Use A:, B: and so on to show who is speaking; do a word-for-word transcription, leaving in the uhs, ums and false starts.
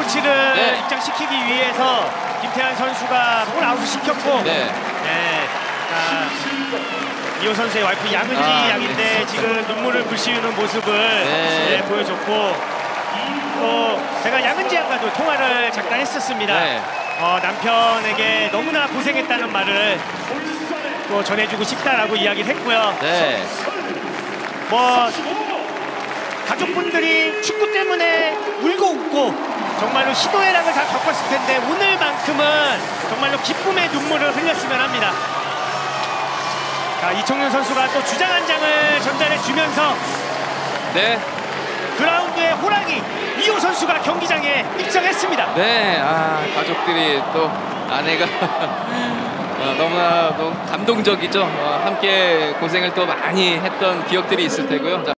A: 코치를
B: 네.
A: 입장시키기 위해서 김태환 선수가 볼 아웃을 시켰고
B: 네.
A: 네. 자, 이호 선수의 와이프 양은지
B: 아,
A: 양인데
B: 네.
A: 지금 눈물을 불씨우는 모습을
B: 네.
A: 네, 보여줬고 또 제가 양은지 양과도 통화를 잠깐 했었습니다.
B: 네.
A: 어, 남편에게 너무나 고생했다는 말을 또 전해주고 싶다라고 이야기를 했고요.
B: 네.
A: 뭐 가족분들이 축구 때문에 울고 웃고 정말로 희노애락을 다 겪었을 텐데 오늘만큼은 정말로 기쁨의 눈물을 흘렸으면 합니다. 자, 이청용 선수가 또 주장 한 장을 전달해 주면서
B: 네.
A: 그라운드의 호랑이 이호 선수가 경기장에 입성했습니다.
B: 네. 아, 가족들이 또 아내가 어, 너무나도 감동적이죠. 어, 함께 고생을 또 많이 했던 기억들이 있을 테고요. 자,